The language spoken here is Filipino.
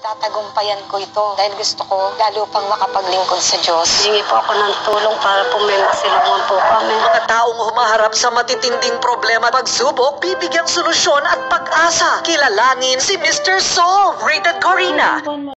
Pagtatagumpayan ko ito dahil gusto ko lalo pang makapaglingkod sa Diyos. Hingi po ako ng tulong para po may masilungan po kami. Mga taong humaharap sa matitinding problema at pagsubok, bibigyang solusyon at pag-asa. Kilalanin si Mr. Solve, rated Corina.